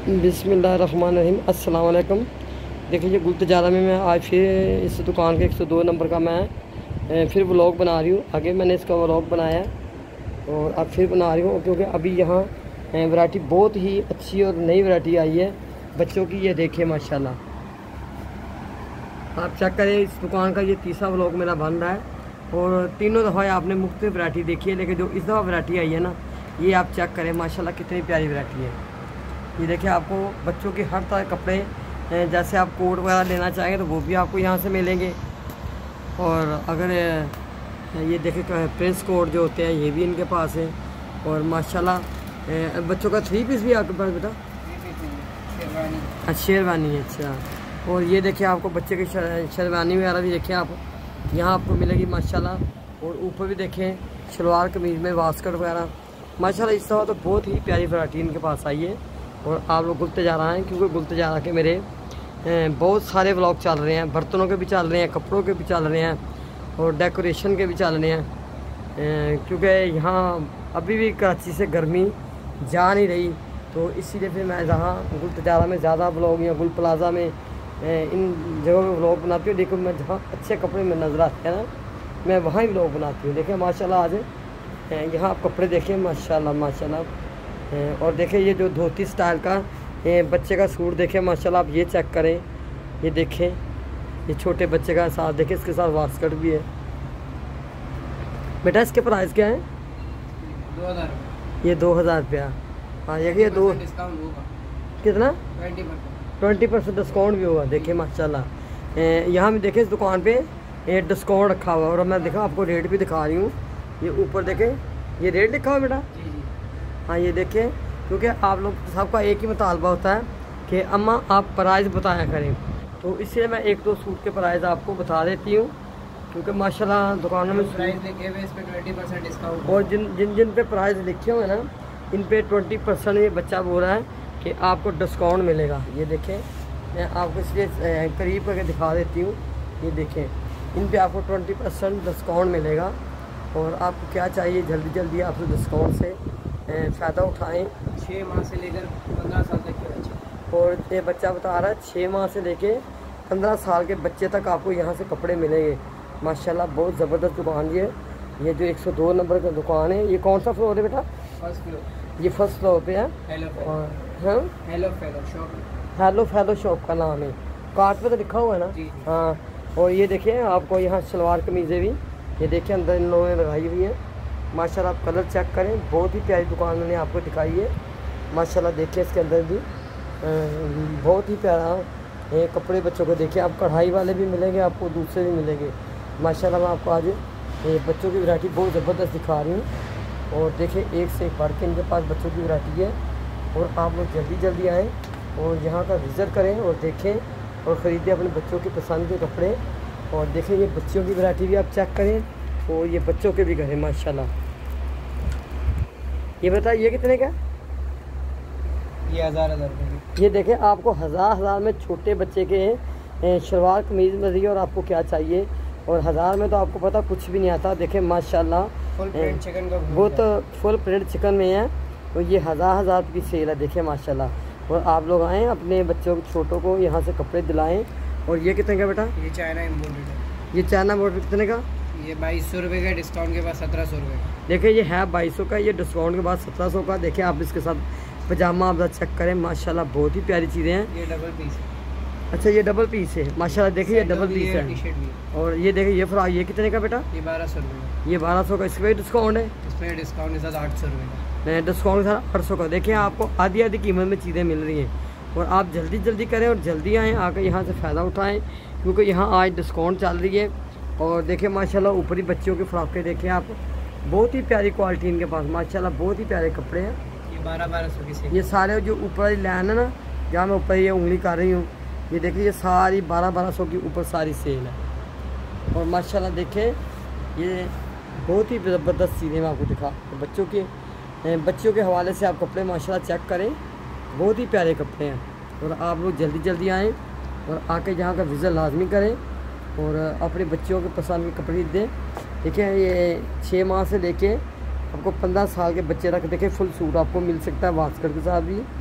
बिस्मिल्लाहिर्रहमानिर्रहीम अस्सलाम वालेकुम। देखिए ये गुल तजारा में मैं आज फिर इस दुकान के 102 नंबर का मैं फिर व्लॉग बना रही हूँ। आगे मैंने इसका व्लॉग बनाया और अब फिर बना रही हूँ क्योंकि अभी यहाँ वैरायटी बहुत ही अच्छी और नई वैरायटी आई है बच्चों की। ये देखिए माशाल्लाह, आप चेक करें इस दुकान का। ये तीसरा व्लॉग मेरा बन रहा है और तीनों दफ़ा आपने मुख्तलिफ वैरायटी देखी है, लेकिन जो इस दफ़ा वैरायटी आई है ना, ये आप चेक करें माशाल्लाह कितनी प्यारी वैरायटी है। ये देखिए आपको बच्चों के हर तरह कपड़े, जैसे आप कोट वगैरह लेना चाहेंगे तो वो भी आपको यहाँ से मिलेंगे। और अगर ये देखें प्रिंस कोट जो होते हैं ये भी इनके पास है। और माशाल्लाह बच्चों का 3 पीस भी आपके पास बेटा? अच्छा शेरवानी है, अच्छा। और ये देखिए आपको बच्चे की शेरवानी वगैरह भी देखिए आप यहाँ आपको मिलेगी माशाल्लाह। और ऊपर भी देखें शलवार कमीज़ में वास्कट वगैरह माशाल्लाह। इस तरह तो बहुत ही प्यारी वैरायटी इनके पास आई है। और आप लोग गुल तजारा हैं क्योंकि गुल तजारा के मेरे बहुत सारे व्लॉग चल रहे हैं, बर्तनों के भी चल रहे हैं, कपड़ों के भी चल रहे हैं और डेकोरेशन के भी चल रहे हैं। क्योंकि यहाँ अभी भी कराची से गर्मी जा नहीं रही, तो इसीलिए फिर मैं जहाँ गुल तजारा में ज़्यादा व्लॉग या गुल प्लाजा में इन जगहों पर व्लॉग बनाती हूँ। देखो मैं जहाँ अच्छे कपड़े में नज़र आते हैं ना, मैं वहाँ ही व्लॉग बनाती हूँ। देखिए माशाल्लाह आज यहाँ आप कपड़े देखें माशाल्लाह माशाल्लाह। और देखिए ये जो धोती स्टाइल का बच्चे का सूट देखें माशाल्लाह, आप ये चेक करें। ये देखें ये छोटे बच्चे का साथ देखें, इसके साथ वास्कट भी है। बेटा इसके प्राइस क्या है? 2000। ये 2000 रुपया। हाँ ये दो कितना? 20% डिस्काउंट भी होगा। देखिए माशाल्लाह यहाँ भी देखें इस दुकान पे डिस्काउंट रखा हुआ है। और मैं देखा आपको रेट भी दिखा रही हूँ। ये ऊपर देखें ये रेट लिखा हुआ बेटा। हाँ ये देखें, क्योंकि आप लोग सबका एक ही मुतालबा होता है कि अम्मा आप प्राइस बताया करें, तो इसलिए मैं 1-2 सूट के प्राइस आपको बता देती हूँ। क्योंकि माशाल्लाह दुकानों में प्राइस लिखे हुए इस पे 20% डिस्काउंट। और जिन पे प्राइस लिखे हुए हैं ना, इन पे 20% ये बच्चा बोल रहा है कि आपको डिस्काउंट मिलेगा। ये देखें मैं आपको इसलिए करीब करके दिखा देती हूँ। ये देखें इन पे आपको 20% डिस्काउंट मिलेगा। और आपको क्या चाहिए, जल्दी जल्दी आप डिस्काउंट से फ़ायदा उठाएं। 6 माह से लेकर 15 साल तक के बच्चे। और ये बच्चा बता रहा है 6 माह से लेके 15 साल के बच्चे तक आपको यहाँ से कपड़े मिलेंगे माशाल्लाह। बहुत ज़बरदस्त दुकान ये जो 102 नंबर का दुकान है। ये कौन सा फ्लोर है बेटा? First floor. ये फर्स्ट फ्लोर पे है। हेलो फैलो शॉप का नाम है। कार्ड पे तो लिखा हुआ है ना? जी। हाँ। और ये देखिए आपको यहाँ शलवार कमीज़ें भी ये देखिए अंदर इन लोगों ने लगाई हुई है माशाल्लाह। आप कलर चेक करें, बहुत ही प्यारी दुकान मैंने आपको दिखाई है माशाल्लाह। देखिए इसके अंदर भी बहुत ही प्यारा कपड़े बच्चों को देखिए। आप कढ़ाई वाले भी मिलेंगे, आपको दूसरे भी मिलेंगे माशाल्लाह। मैं आपको आज बच्चों की वैरायटी बहुत ज़बरदस्त दिखा रही हूँ। और देखिए एक से एक बढ़ के इनके पास बच्चों की वैरायटी है। और आप लोग जल्दी जल्दी आएँ और यहाँ का विज़िट करें और देखें और ख़रीदें अपने बच्चों की पसंद के कपड़े। और देखें ये बच्चों की वैरायटी भी आप चेक करें और ये बच्चों के भी करें माशाल्लाह। ये बताइए ये कितने का? ये 1000 रुपये। ये देखें आपको हज़ार में छोटे बच्चे के शलवार कमीज़ मिल रही है। और आपको क्या चाहिए, और 1000 में तो आपको पता कुछ भी नहीं आता। देखें माशाल्लाह फुल प्रिंट चिकन का बहुत फुल प्रिंट चिकन में है। और ये हज़ार रुपये की सेल है देखें माशाल्लाह। और आप लोग आएँ अपने बच्चों छोटों को यहाँ से कपड़े दिलाएँ। और ये कितने का बेटा? ये चाइना इम्पोर्टेड है। ये चाइना इम्पोर्टेड कितने का? ये 2200 रुपये का, डिस्काउंट के बाद 1700 रुपये का। देखिए ये है 2200 का, ये डिस्काउंट के बाद 1700 का। देखिए आप इसके साथ पजामा आप चेक करें माशाल्लाह, बहुत ही प्यारी चीज़ें हैं। ये डबल पीस है। अच्छा ये डबल पीस है माशाल्लाह। देखिए ये डबल पीस है। टी-शर्ट भी। और ये देखिए ये फ्रॉक ये कितने का बेटा? ये 1200 रुपये। ये 1200 का। इस पर डिस्काउंट है? इसमें डिस्काउंट के साथ 800 रुपये का। डिस्काउंट के साथ 800 का। देखिए आपको आधी कीमत में चीज़ें मिल रही हैं। और आप जल्दी जल्दी करें और जल्दी आएँ, आकर यहाँ से फ़ायदा उठाएँ क्योंकि यहाँ आज डिस्काउंट चल रही है। और देखिए माशाल्लाह ऊपरी बच्चों के फ्रॉकें देखें आप, बहुत ही प्यारी क्वालिटी इनके पास माशाल्लाह। बहुत ही प्यारे कपड़े हैं। ये 1200 की सेल। ये सारे जो ऊपर वाली लाइन है ना, जहाँ मैं ऊपर ये उंगली कर रही हूँ, ये देखिए ये सारी 1200 की ऊपर सारी सेल है। और माशाल्लाह देखें ये बहुत ही ज़बरदस्त चीज़ें मैं आपको दिखा। तो बच्चों के हवाले से आप कपड़े माशाल्लाह चेक करें, बहुत ही प्यारे कपड़े हैं। और आप लोग जल्दी जल्दी आएँ और आके यहाँ का विज़िट लाजमी करें और अपने बच्चों के पसंद के कपड़े दें। देखिए ये 6 माह से लेके आपको 15 साल के बच्चे तक देखिए फुल सूट आपको मिल सकता है वास्कट के साथ भी।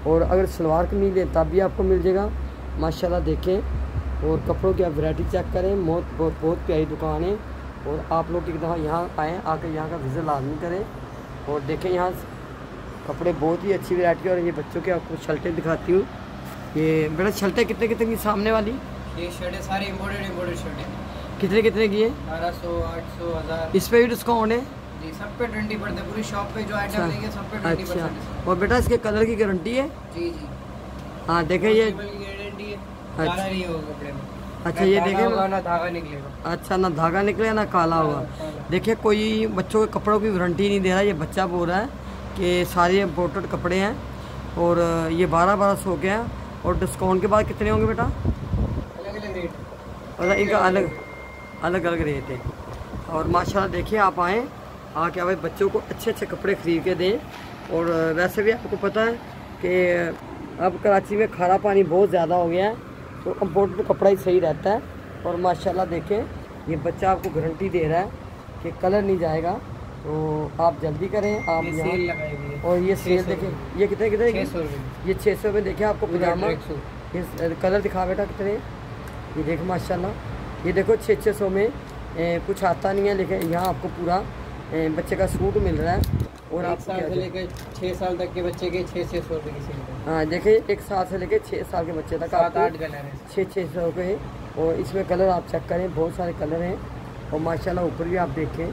और अगर सलवार कमीज लें तब भी आपको मिल जाएगा माशाल्लाह। देखें और कपड़ों की आप वैरायटी चेक करें, बहुत प्यारी दुकान है। और आप लोग एक दफ़ा यहाँ आएँ, आकर यहाँ का विज़िट लाजमी करें। और देखें यहाँ कपड़े बहुत ही अच्छी वैरायटी है। और ये बच्चों के आपको शर्टें दिखाती हूँ। ये बेटा शर्टें कितने कितने की सामने वाली? ये शर्टें सारी इम्पोर्टेड शर्टें कितने कितने की है? 1200, 800, 1000। इस पर भी डिस्काउंट है जी, सब पे 20% है। पूरी शॉप पे जो आइटम लेंगे सब पे 20%। अच्छा, और बेटा इसके कलर की गारंटी है? जी जी हाँ देखें ये गारंटी है। अच्छा। काला नहीं होगा कपड़े में। अच्छा ये देखें, ना धागा निकलेगा। अच्छा ना धागा निकले ना काला होगा। देखिए कोई बच्चों के कपड़ों की वारंटी नहीं दे रहा है, ये बच्चा बोल रहा है कि सारे इम्पोर्टेड कपड़े हैं। और ये 1200 के हैं। और डिस्काउंट के बाद कितने होंगे बेटा? अलग अलग रेट, मतलब इनका अलग अलग रेट है। और माशाल्लाह देखिए आप आएँ, आके भाई बच्चों को अच्छे अच्छे कपड़े ख़रीद के दें। और वैसे भी आपको पता है कि अब कराची में खारा पानी बहुत ज़्यादा हो गया है, तो इम्पोर्टेड कपड़ा ही सही रहता है। और माशाल्लाह देखें ये बच्चा आपको गारंटी दे रहा है कि कलर नहीं जाएगा। तो आप जल्दी करें, आप ये सेल लगाई हुई है। और ये सेल देखें, ये कितने कितने 600 रुपये। ये 600 रुपये। देखिए आपको पजामा, ये कलर दिखा बेटा कितने। ये देखो माशाल्लाह, ये देखो 600 में कुछ आता नहीं है, लेकिन यहाँ आपको पूरा बच्चे का सूट मिल रहा है। और आप 1 साल से लेकर 6 साल तक के बच्चे के 600 रुपये की सेल है। हाँ देखिए 1 साल से लेकर 6 साल के बच्चे तक 7-8 कलर है। 600 रुपये है। और इसमें कलर आप चेक करें, बहुत सारे कलर हैं। और माशाल्लाह ऊपर भी आप देखें,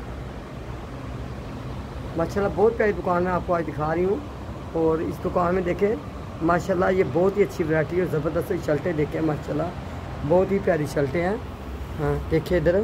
माशाल्लाह बहुत प्यारी दुकान मैं आपको आज दिखा रही हूँ। और इस दुकान में देखें माशाल्लाह ये बहुत ही अच्छी वैरायटी है। ज़बरदस्त शर्टें देखें माशाल्लाह, बहुत ही प्यारी शर्टें हैं। हाँ देखिए इधर,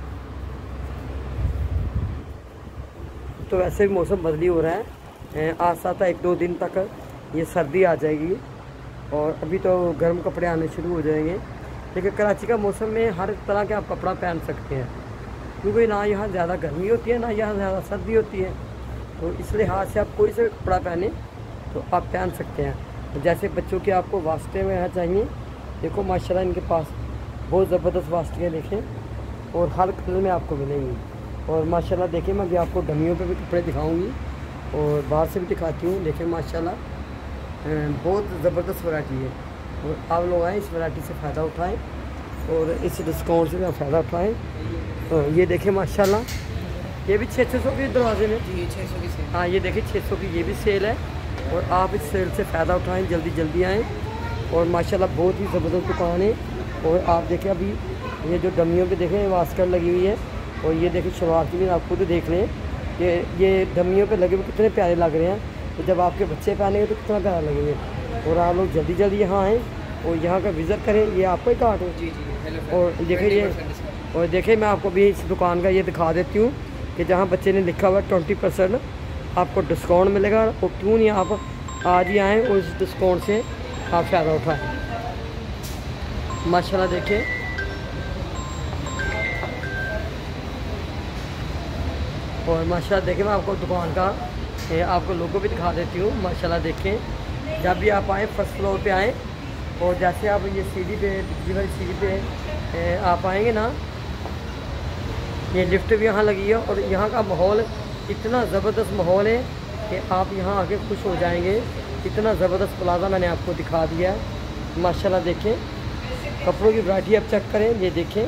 तो वैसे भी मौसम बदली हो रहा है। आज साथ 1-2 दिन तक ये सर्दी आ जाएगी और अभी तो गर्म कपड़े आने शुरू हो जाएंगे। लेकिन कराची का मौसम में हर तरह के आप कपड़ा पहन सकते हैं, क्योंकि ना यहाँ ज़्यादा गर्मी होती है ना यहाँ ज़्यादा सर्दी होती है। तो इस लिहाज से आप कोई सा कपड़ा पहने तो आप पहन सकते हैं। जैसे बच्चों के आपको वास्ते में यहाँ चाहिए, देखो माशाल्लाह इनके पास बहुत ज़बरदस्त वास्तियाँ देखें, और हर कलर में आपको मिलेंगी। और माशाल्लाह देखें, मैं अभी आपको डमियों पे भी कपड़े दिखाऊंगी और बाहर से भी दिखाती हूँ। देखें माशाल्लाह बहुत ज़बरदस्त वैरायटी है। और आप लोग आएँ, इस वैरायटी से फ़ायदा उठाएँ और इस डिस्काउंट से भी आप फ़ायदा उठाएँ। तो ये देखें माशाल्लाह, ये भी 600 के दरवाजे में। जी 600 की सेल। हाँ ये देखिए 600 की ये भी सेल है। और आप इस सेल से फ़ायदा उठाएँ, जल्दी आएँ। और माशाल्लाह बहुत ही ज़बरदस्त दुकान है। और आप देखें अभी ये जो डमियों पे देखें वास्कर लगी हुई है। और ये देखिए शलवार की भी आप खुद देख लें, ये डमियों पे लगे हुए कितने प्यारे लग रहे हैं। तो जब आपके बच्चे पहनेंगे तो कितना प्यारा लगेंगे। और आप लोग जल्दी यहाँ आएँ और यहाँ का विज़िट करें। ये आपका ही कार्ड है। जी जी। और देखिए ये, और देखिए मैं आपको भी इस दुकान का ये दिखा देती हूँ कि जहाँ बच्चे ने लिखा हुआ 20% आपको डिस्काउंट मिलेगा। और क्यों नहीं आप आज ही आएँ और इस डिस्काउंट से आप फ़ायदा उठाएँ। माशाल्लाह देखिए, और माशाल्लाह देखिए मैं आपको दुकान का आपको लोगो भी दिखा देती हूँ। माशाल्लाह देखें, जब भी आप आएँ फर्स्ट फ्लोर पे आएँ, और जैसे आप ये सीढ़ी पे, दूसरी वाली सीढ़ी पे आप आएंगे ना, ये लिफ्ट भी यहाँ लगी है। और यहाँ का माहौल इतना ज़बरदस्त माहौल है कि आप यहाँ आके खुश हो जाएंगे। इतना ज़बरदस्त प्लाज़ा मैंने आपको दिखा दिया है। माशाल्लाह देखें, कपड़ों की वैरायटी आप चेक करें, ये देखें।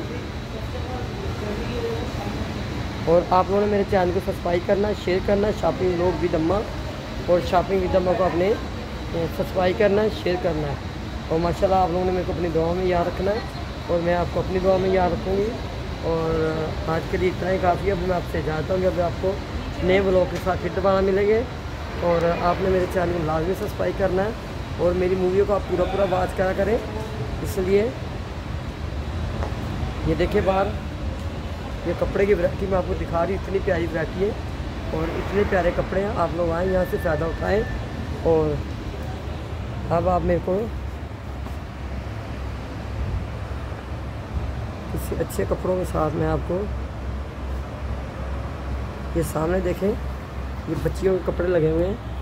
और आप लोगों ने मेरे चैनल को सब्सक्राइब करना, शेयर करना, शॉपिंग लोग विद अम्मा, और शॉपिंग विद अम्मा को अपने सब्सक्राइब करना है, शेयर करना है। और माशाल्लाह आप लोगों ने मेरे को अपनी दुआ में याद रखना है, और मैं आपको अपनी दुआ में याद रखूँगी। और आज के लिए इतना ही काफ़ी है। अब मैं आपसे चाहता हूँ कि अब आपको नए ब्लॉग के साथ फिर दोबारा मिलेंगे। और आपने मेरे चैनल को लाजमी सब्सक्राइब करना है, और मेरी मूवियों को आप पूरा वॉच करा करें। इसलिए ये देखिए बाहर ये कपड़े की वैरायटी मैं आपको दिखा रही हूँ, इतनी प्यारी वैरायटी है और इतने प्यारे कपड़े हैं। आप लोग आएँ यहाँ से फ़ायदा उठाएँ। और अब आप मेरे को किसी अच्छे कपड़ों के साथ में आपको ये सामने देखें, ये बच्चियों के कपड़े लगे हुए हैं।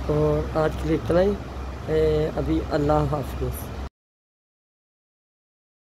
और आज के लिए इतना ही। अभी अल्लाह हाफिज़।